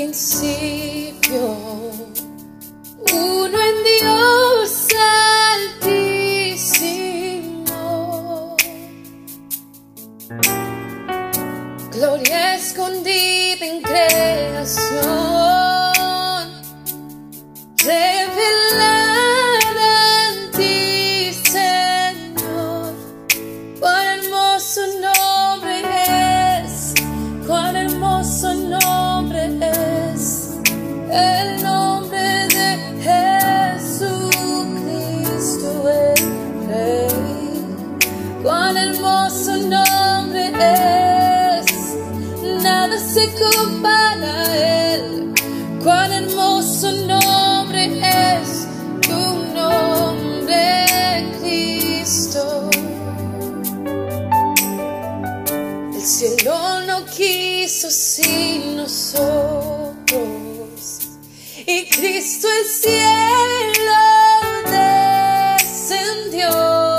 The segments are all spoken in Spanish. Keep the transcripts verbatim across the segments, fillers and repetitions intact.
principio, uno en Dios altísimo. Gloria escondida en creación, revelada en ti, Señor. Cuán hermoso nombre es, cuán hermoso nombre es el nombre de Jesucristo el Rey. Cuán hermoso nombre es, nada se compara a él. Cuán hermoso nombre es tu nombre, Cristo. El cielo no quiso sin nosotros, y Cristo el cielo descendió.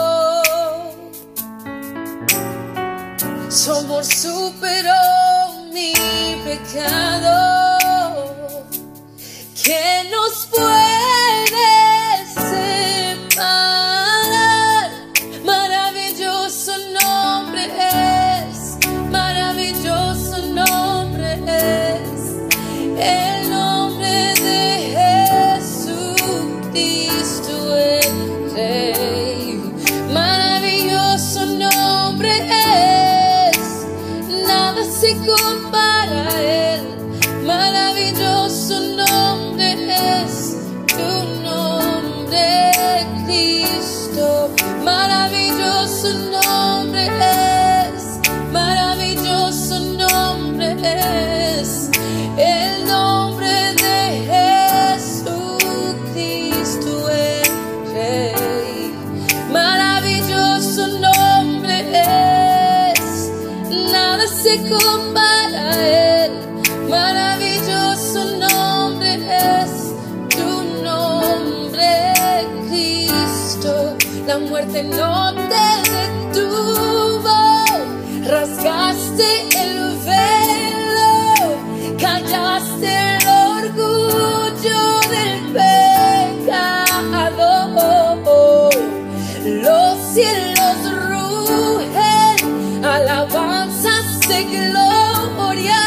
Su amor superó mi pecado. ¿Quién nos puede separar? Maravilloso nombre es, maravilloso nombre es el nombre de Jesucristo el Rey. Maravilloso nombre es, nada se compara a él. Maravilloso nombre es tu nombre, Cristo. Maravilloso nombre es, maravilloso nombre es el nombre de Jesucristo el Rey. Maravilloso nombre es, nada se compara a él. Maravilloso nombre es tu nombre, Cristo. La muerte no te detuvo, rasgaste el velo, callaste el orgullo del pecado. Los cielos rugen, alabanzas de gloria.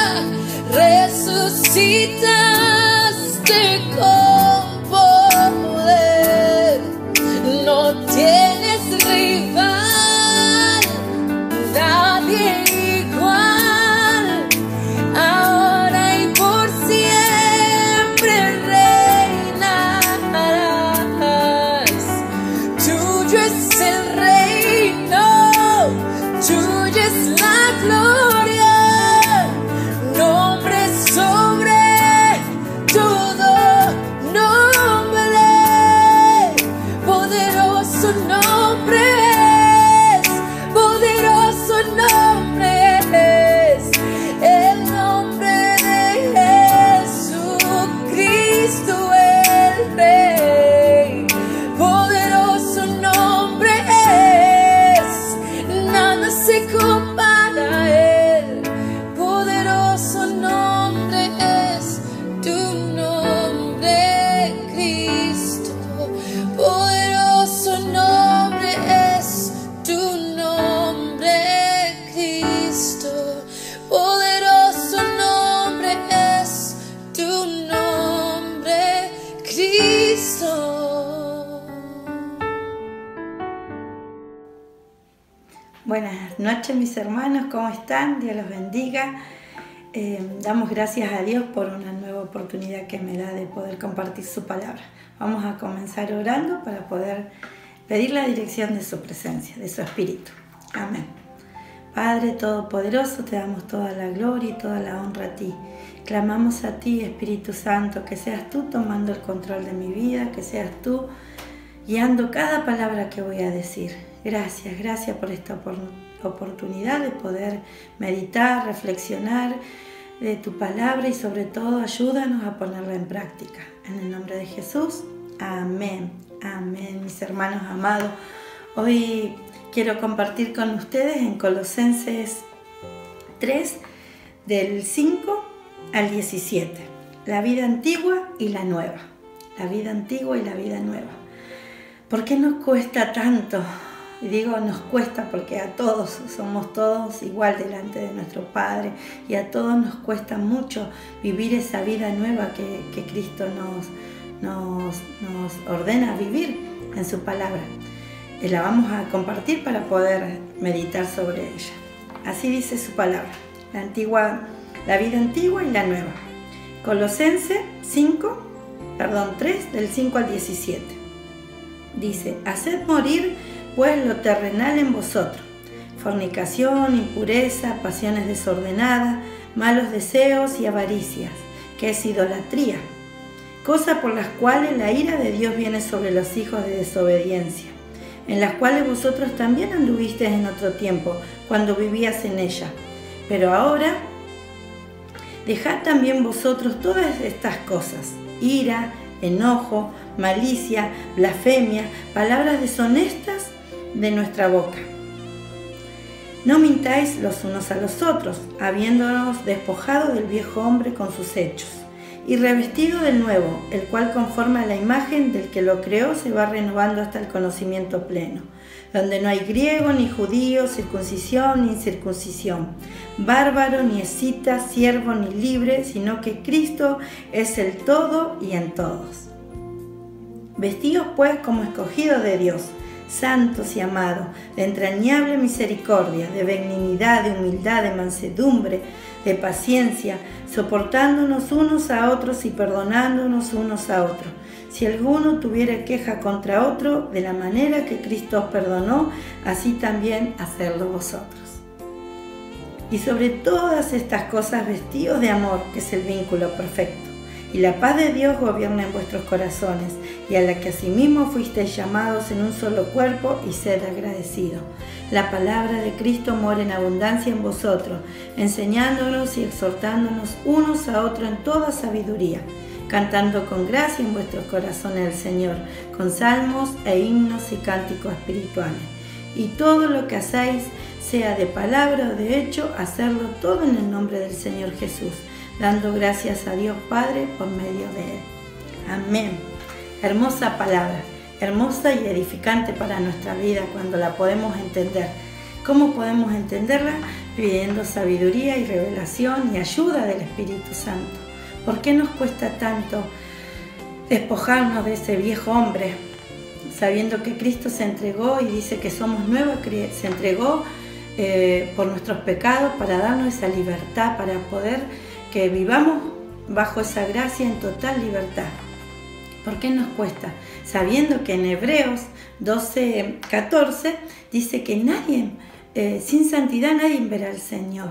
Resucitaste con poder, no tienes rival, nadie igual, ahora y por siempre reinarás. Tuyo es el reino, tuya es la gloria. Nombre sobre todo nombre, poderoso nombre es, poderoso nombre es el nombre de Jesucristo el Rey. Poderoso nombre es, nada se compara a él. Poderoso nombre es tu nombre, Cristo. Poderoso nombre es tu nombre, Cristo. Poderoso nombre es tu nombre, Cristo. Buenas noches, mis hermanos, ¿cómo están? Dios los bendiga. Eh, damos gracias a Dios por una nueva oportunidad que me da de poder compartir su palabra. Vamos a comenzar orando para poder pedir la dirección de su presencia, de su Espíritu. Amén. Padre Todopoderoso, te damos toda la gloria y toda la honra a ti. Clamamos a ti, Espíritu Santo, que seas tú tomando el control de mi vida, que seas tú guiando cada palabra que voy a decir. Gracias, gracias por esta oportunidad de poder meditar, reflexionar de tu palabra y sobre todo ayúdanos a ponerla en práctica. En el nombre de Jesús, amén, amén, mis hermanos amados. Hoy quiero compartir con ustedes en Colosenses tres, del cinco al diecisiete. La vida antigua y la nueva. La vida antigua y la vida nueva. ¿Por qué nos cuesta tanto? Y digo nos cuesta porque a todos, somos todos igual delante de nuestro Padre, y a todos nos cuesta mucho vivir esa vida nueva que, que Cristo nos, nos, nos ordena vivir en su palabra. Y la vamos a compartir para poder meditar sobre ella. Así dice su palabra, la, antigua, la vida antigua y la nueva. Colosenses cinco, perdón, tres, del cinco al diecisiete. Dice, haced morir pues lo terrenal en vosotros, fornicación, impureza, pasiones desordenadas, malos deseos y avaricias, que es idolatría, cosa por las cuales la ira de Dios viene sobre los hijos de desobediencia, en las cuales vosotros también anduvisteis en otro tiempo, cuando vivías en ella. Pero ahora, dejad también vosotros todas estas cosas, ira, enojo, malicia, blasfemia, palabras deshonestas de nuestra boca. No mintáis los unos a los otros, habiéndonos despojado del viejo hombre con sus hechos, y revestido del nuevo, el cual conforme a la imagen del que lo creó se va renovando hasta el conocimiento pleno, donde no hay griego ni judío, circuncisión ni incircuncisión, bárbaro ni escita, siervo ni libre, sino que Cristo es el todo y en todos. Vestíos pues como escogidos de Dios, santos y amados, de entrañable misericordia, de benignidad, de humildad, de mansedumbre, de paciencia, soportándonos unos a otros y perdonándonos unos a otros. Si alguno tuviera queja contra otro, de la manera que Cristo os perdonó, así también hacedlo vosotros. Y sobre todas estas cosas vestidos de amor, que es el vínculo perfecto. Y la paz de Dios gobierna en vuestros corazones, y a la que asimismo fuisteis llamados en un solo cuerpo, y sed agradecidos. La palabra de Cristo mora en abundancia en vosotros, enseñándonos y exhortándonos unos a otros en toda sabiduría, cantando con gracia en vuestros corazones al Señor, con salmos e himnos y cánticos espirituales. Y todo lo que hacéis, sea de palabra o de hecho, hacerlo todo en el nombre del Señor Jesús, dando gracias a Dios Padre por medio de Él. Amén. Hermosa palabra, hermosa y edificante para nuestra vida cuando la podemos entender. ¿Cómo podemos entenderla? Pidiendo sabiduría y revelación y ayuda del Espíritu Santo. ¿Por qué nos cuesta tanto despojarnos de ese viejo hombre? Sabiendo que Cristo se entregó y dice que somos nuevos, se entregó eh, por nuestros pecados para darnos esa libertad, para poder que vivamos bajo esa gracia en total libertad. ¿Por qué nos cuesta? Sabiendo que en Hebreos doce, catorce dice que nadie, eh, sin santidad nadie verá al Señor.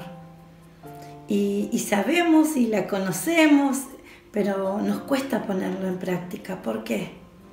Y, y sabemos y la conocemos, pero nos cuesta ponerlo en práctica. ¿Por qué?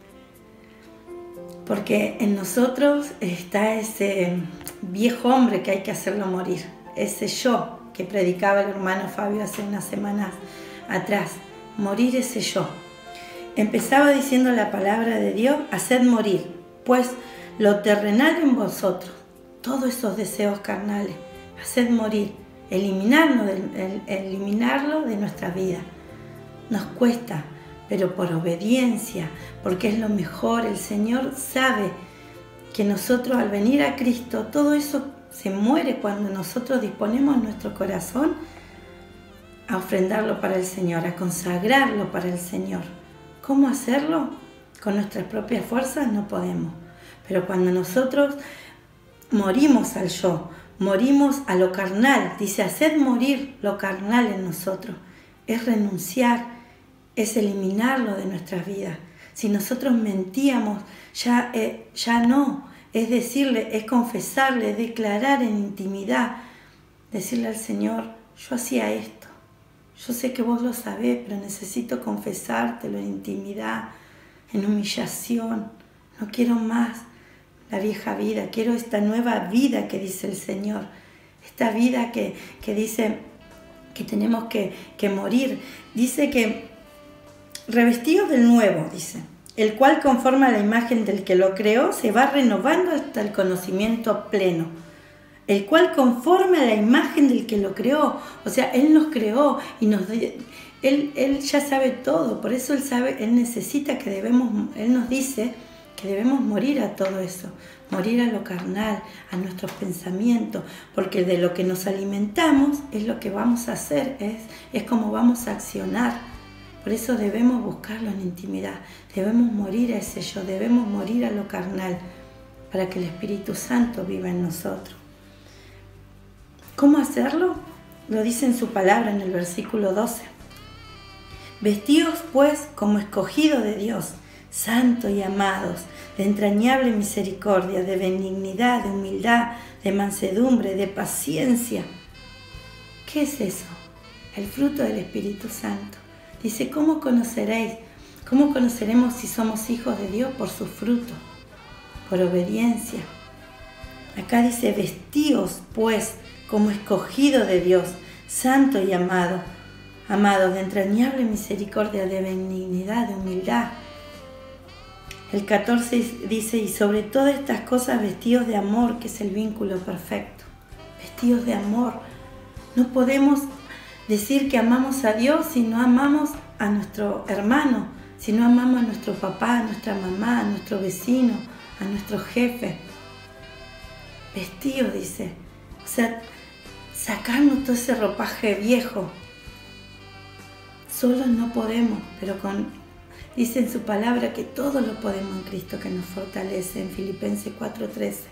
Porque en nosotros está ese viejo hombre que hay que hacerlo morir, ese yo que predicaba el hermano Fabio hace unas semanas atrás, morir ese yo. Empezaba diciendo la palabra de Dios, haced morir, pues lo terrenal en vosotros, todos esos deseos carnales, haced morir, eliminarlo de, eliminarlo de nuestra vida. Nos cuesta, pero por obediencia, porque es lo mejor. El Señor sabe que nosotros al venir a Cristo, todo eso se muere cuando nosotros disponemos nuestro corazón a ofrendarlo para el Señor, a consagrarlo para el Señor. ¿Cómo hacerlo? Con nuestras propias fuerzas no podemos. Pero cuando nosotros morimos al yo, morimos a lo carnal, dice, haced morir lo carnal en nosotros, es renunciar, es eliminarlo de nuestras vidas. Si nosotros mentíamos, ya, eh, ya no, es decirle, es confesarle, es declarar en intimidad, decirle al Señor, yo hacía esto, yo sé que vos lo sabés, pero necesito confesártelo en intimidad, en humillación, no quiero más la vieja vida, quiero esta nueva vida que dice el Señor, esta vida que, que dice que tenemos que, que morir, dice que revestidos del nuevo, dice, el cual conforme a la imagen del que lo creó se va renovando hasta el conocimiento pleno. el cual conforme a la imagen del que lo creó. O sea, Él nos creó y nos él, él ya sabe todo, por eso Él sabe, Él necesita que debemos, Él nos dice que debemos morir a todo eso, morir a lo carnal, a nuestros pensamientos, porque de lo que nos alimentamos es lo que vamos a hacer, es, es como vamos a accionar. Por eso debemos buscarlo en intimidad, debemos morir a ese yo, debemos morir a lo carnal, para que el Espíritu Santo viva en nosotros. ¿Cómo hacerlo? Lo dice en su palabra en el versículo doce. Vestíos pues como escogidos de Dios, santos y amados, de entrañable misericordia, de benignidad, de humildad, de mansedumbre, de paciencia. ¿Qué es eso? El fruto del Espíritu Santo. Dice, ¿cómo conoceréis? ¿Cómo conoceremos si somos hijos de Dios? Por su fruto, por obediencia. Acá dice, vestíos pues como escogidos de Dios, santo y amado, amados, de entrañable misericordia, de benignidad, de humildad. El catorce dice, y sobre todas estas cosas vestidos de amor, que es el vínculo perfecto. Vestidos de amor. No podemos decir que amamos a Dios si no amamos a nuestro hermano, si no amamos a nuestro papá, a nuestra mamá, a nuestro vecino, a nuestro jefe. Vestidos, dice. O sea, sacarnos todo ese ropaje viejo. Solos no podemos, pero con... Dice en su palabra que todo lo podemos en Cristo que nos fortalece, en Filipenses cuatro trece.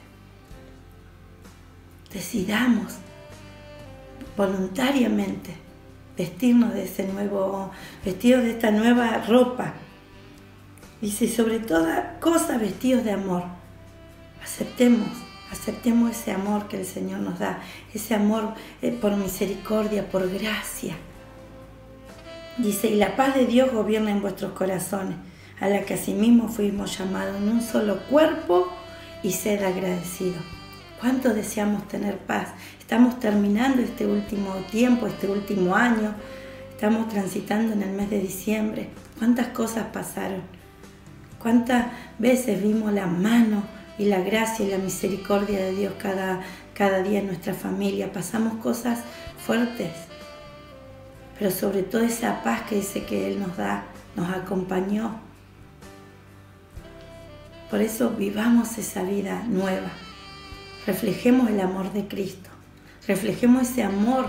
Decidamos voluntariamente vestirnos de ese nuevo, vestidos de esta nueva ropa. Dice, sobre toda cosa vestidos de amor. Aceptemos, aceptemos ese amor que el Señor nos da, ese amor eh, por misericordia, por gracia. Dice, y la paz de Dios gobierna en vuestros corazones, a la que asimismo fuimos llamados en un solo cuerpo, y sed agradecidos. ¿Cuánto deseamos tener paz? Estamos terminando este último tiempo, este último año, estamos transitando en el mes de diciembre. ¿Cuántas cosas pasaron? ¿Cuántas veces vimos la mano y la gracia y la misericordia de Dios cada, cada día en nuestra familia? Pasamos cosas fuertes, pero sobre todo esa paz que dice que Él nos da, nos acompañó. Por eso vivamos esa vida nueva. Reflejemos el amor de Cristo. Reflejemos ese amor.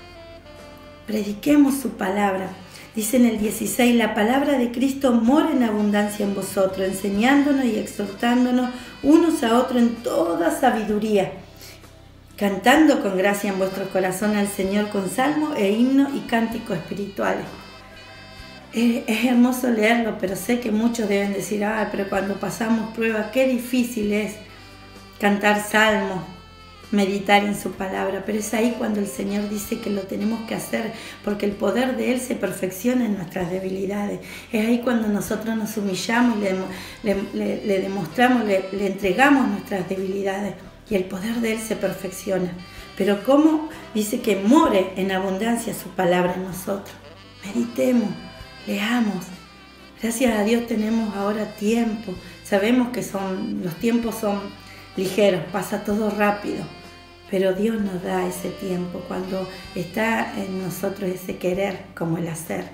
Prediquemos su palabra. Dice en el dieciséis, la palabra de Cristo mora en abundancia en vosotros, enseñándonos y exhortándonos unos a otros en toda sabiduría, cantando con gracia en vuestro corazón al Señor con salmos e himnos y cánticos espirituales. Es, es hermoso leerlo, pero sé que muchos deben decir, ah, pero cuando pasamos pruebas, qué difícil es cantar salmos, meditar en su palabra. Pero es ahí cuando el Señor dice que lo tenemos que hacer, porque el poder de Él se perfecciona en nuestras debilidades. Es ahí cuando nosotros nos humillamos y le, le, le, le demostramos, le, le entregamos nuestras debilidades. Y el poder de Él se perfecciona. Pero ¿cómo? Dice que more en abundancia su palabra en nosotros. Meditemos, leamos. Gracias a Dios tenemos ahora tiempo. Sabemos que son, los tiempos son ligeros, pasa todo rápido. Pero Dios nos da ese tiempo cuando está en nosotros ese querer como el hacer.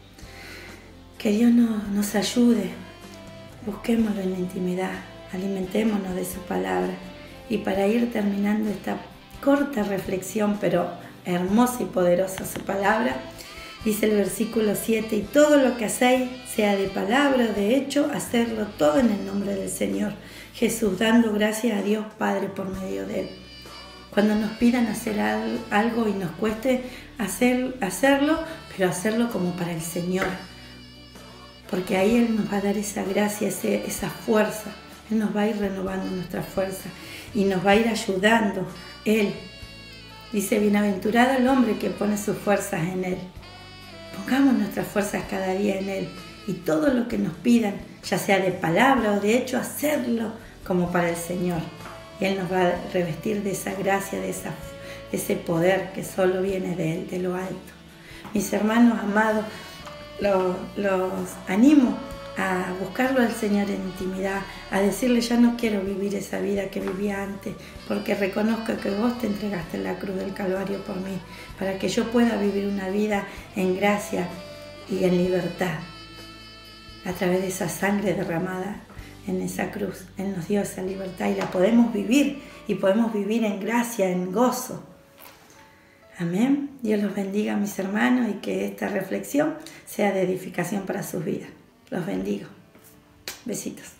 Que Dios nos, nos ayude. Busquémoslo en la intimidad. Alimentémonos de su palabra. Y para ir terminando esta corta reflexión, pero hermosa y poderosa su palabra, dice el versículo siete, y todo lo que hacéis, sea de palabra o de hecho, hacerlo todo en el nombre del Señor Jesús, dando gracias a Dios Padre por medio de Él. Cuando nos pidan hacer algo y nos cueste hacer, hacerlo, pero hacerlo como para el Señor, porque ahí Él nos va a dar esa gracia, ese, esa fuerza. Él nos va a ir renovando nuestra fuerza y nos va a ir ayudando. Él dice, bienaventurado el hombre que pone sus fuerzas en Él. Pongamos nuestras fuerzas cada día en Él y todo lo que nos pidan, ya sea de palabra o de hecho, hacerlo como para el Señor. Y Él nos va a revestir de esa gracia, de, esa, de ese poder que solo viene de Él, de lo alto. Mis hermanos amados, los, los animo a buscarlo al Señor en intimidad, a decirle: ya no quiero vivir esa vida que vivía antes, porque reconozco que vos te entregaste en la cruz del Calvario por mí, para que yo pueda vivir una vida en gracia y en libertad. A través de esa sangre derramada en esa cruz, Él nos dio esa libertad y la podemos vivir, y podemos vivir en gracia, en gozo. Amén. Dios los bendiga, mis hermanos, y que esta reflexión sea de edificación para sus vidas. Los bendigo. Besitos.